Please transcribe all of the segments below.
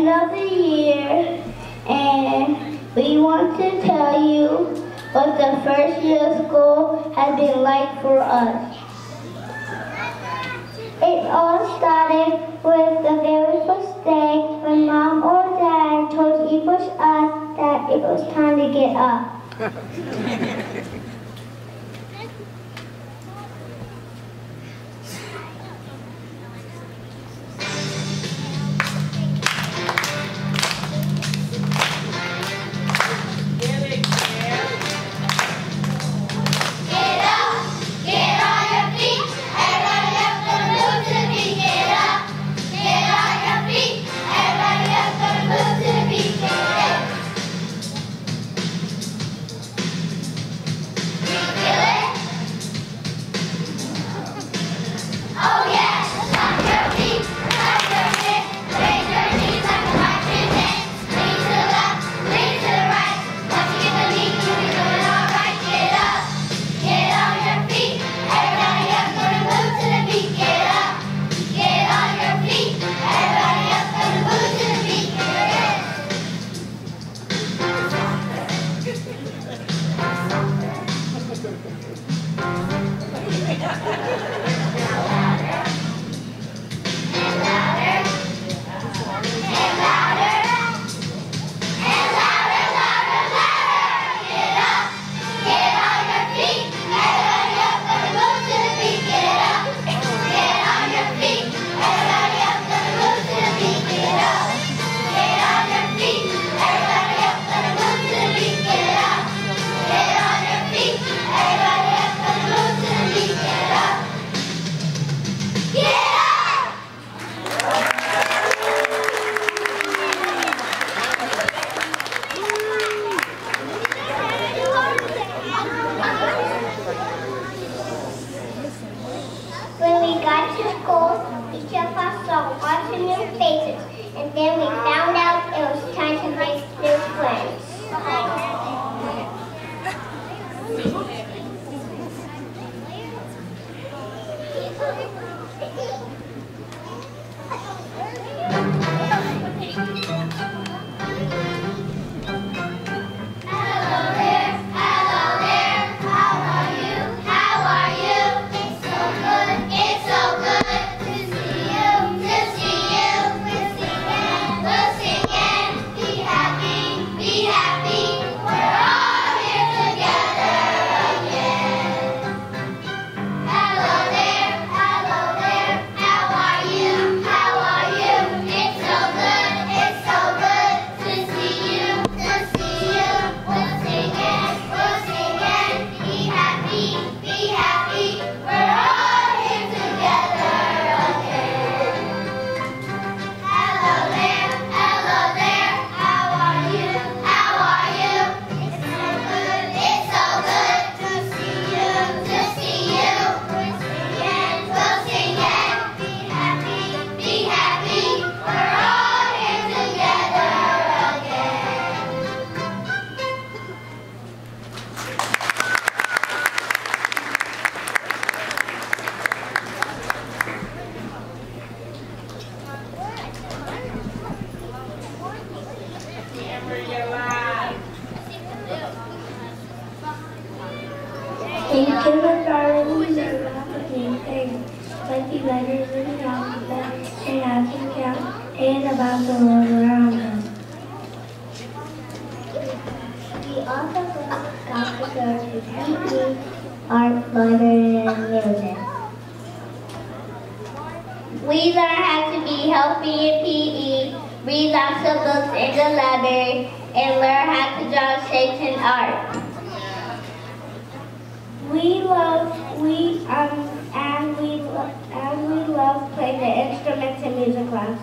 of the year, and we want to tell you what the first year of school has been like for us. It all started with the very first day when Mom or Dad told each of us that it was time to get up. In kindergarten, we learn lots of new things, like the letters in the alphabet, and how to count, and about the world around us. We also learn how to go to PE, art, lettering, and music. We learn how to be healthy in PE, read lots of books in the library, and learn how to draw shapes in art. We love playing the instruments in music class.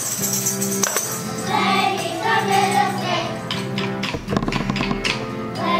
Play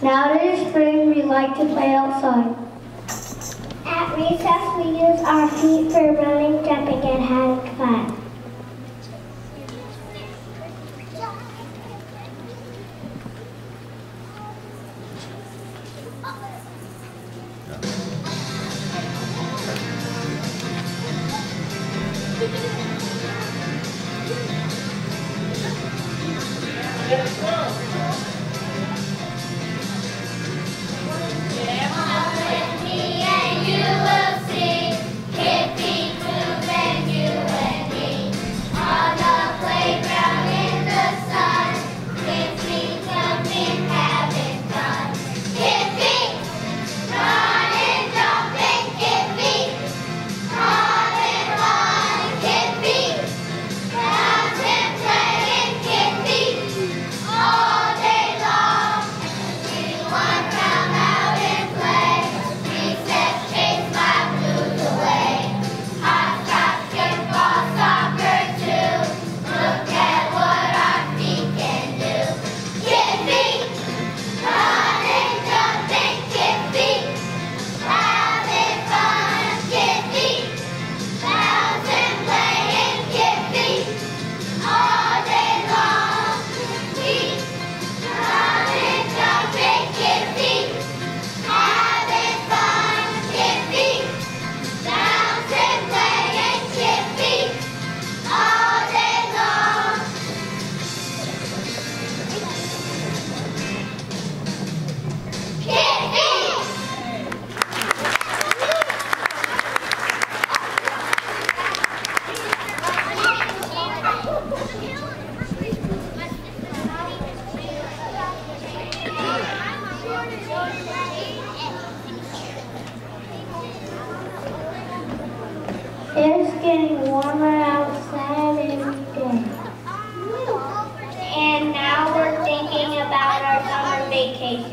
Now that it's spring, we like to play outside. At recess, we use our feet for running, jumping, and having fun. It's getting warmer outside every day. And now we're thinking about our summer vacation.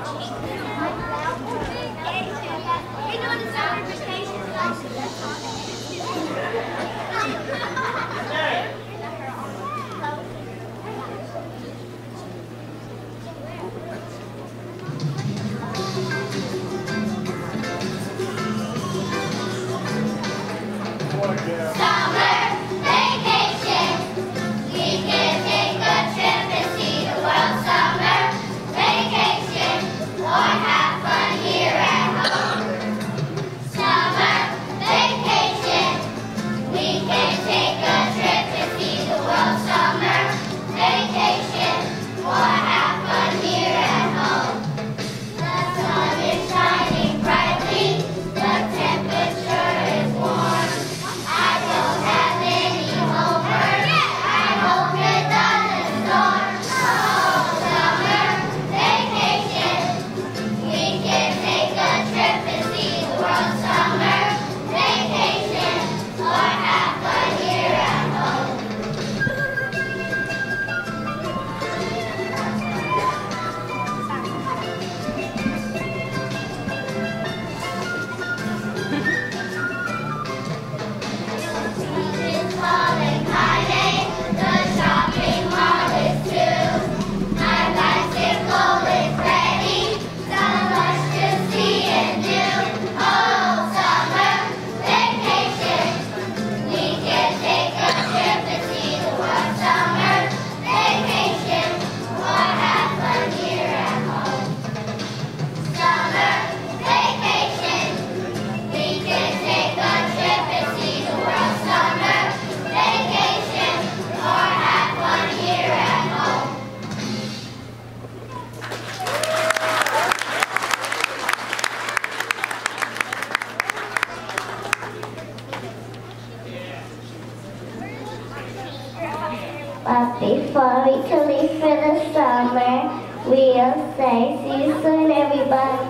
But before we can leave for the summer, we'll say see you soon, everybody.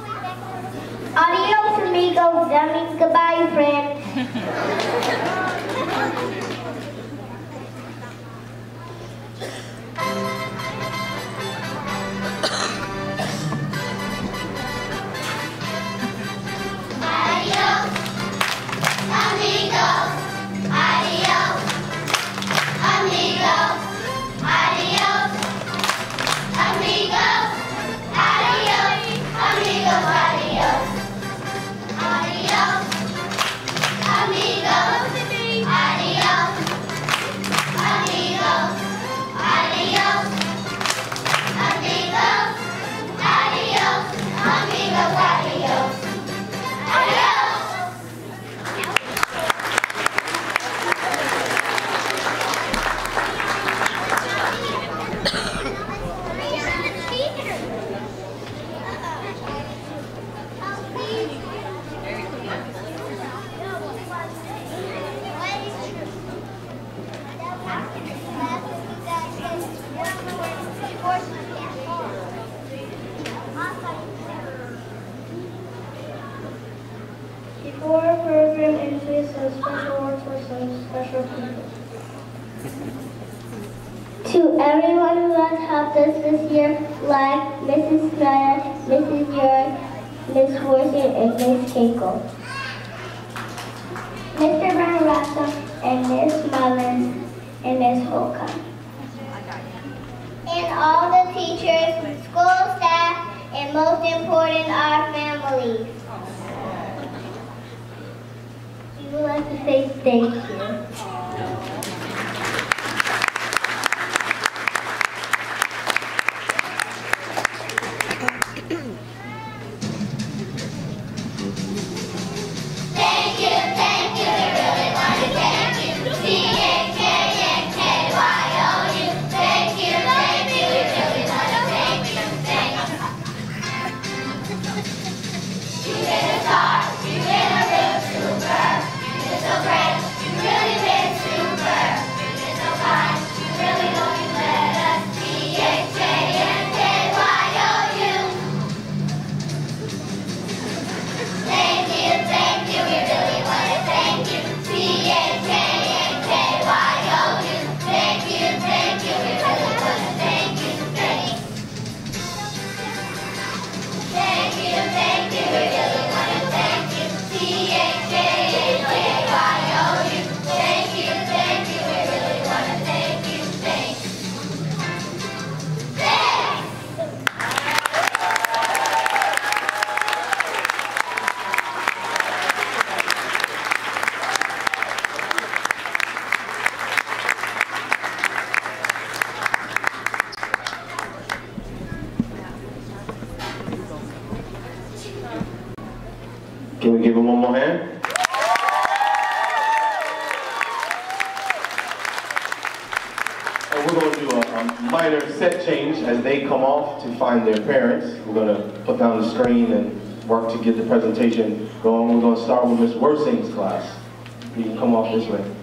Adios, amigos. That means goodbye, friends. Amigos, adios. To everyone who has helped us this year, like Mrs. Snyder, Mrs. York, Miss Worthing, and Miss Kinkle. Mr. Barrasso and Miss Mullins and Miss Holcomb. And all the teachers, school staff, and most important, our families. We would like to say thank you. Can we give him one more hand? And we're going to do a minor set change as they come off to find their parents. We're going to put down the screen and work to get the presentation going. We're going to start with Miss Worsing's class. You can come off this way.